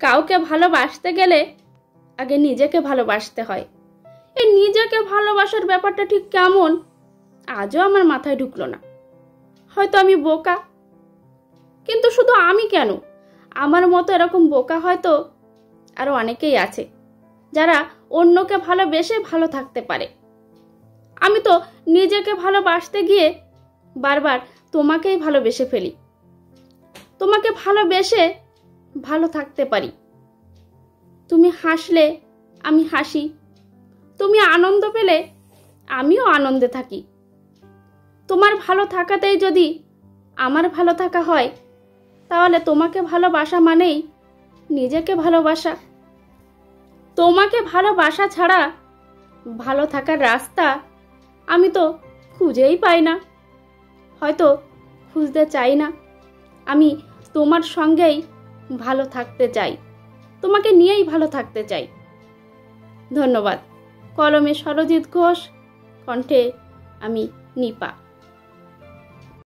কাউকে ভালোবাসতে গেলে আগে নিজেকে ভালোবাসতে হয়। এই নিজেকে ভালোবাসার ব্যাপারটা ঠিক কেমন আজও আমার মাথায় ঢুকলো না। হয়তো আমি বোকা, কিন্তু শুধু আমি কেন, আমার মতো এরকম বোকা হয়তো আরো অনেকেই আছে যারা অন্যকে ভালোবেসে ভালো থাকতে পারে। আমি তো নিজেকে ভালোবাসতে গিয়ে বারবার তোমাকেই ভালোবেসে ফেলি। তোমাকে ভালোবেসে ভালো থাকতে পারি। তুমি হাসলে আমি হাসি, তুমি আনন্দ পেলে আমিও আনন্দে থাকি। তোমার ভালো থাকাতেই যদি আমার ভালো থাকা হয়, তাহলে তোমাকে ভালোবাসা মানেই নিজেকে ভালোবাসা। তোমাকে ভালোবাসা ছাড়া ভালো থাকার রাস্তা আমি তো খুঁজেই পাই না, হয়তো খুঁজতে চাই না। আমি তোমার সঙ্গেই ভালো থাকতে চাই, তোমাকে নিয়েই ভালো থাকতে চাই। ধন্যবাদ। কলমে সরজিৎ ঘোষ, কণ্ঠে আমি নিপা।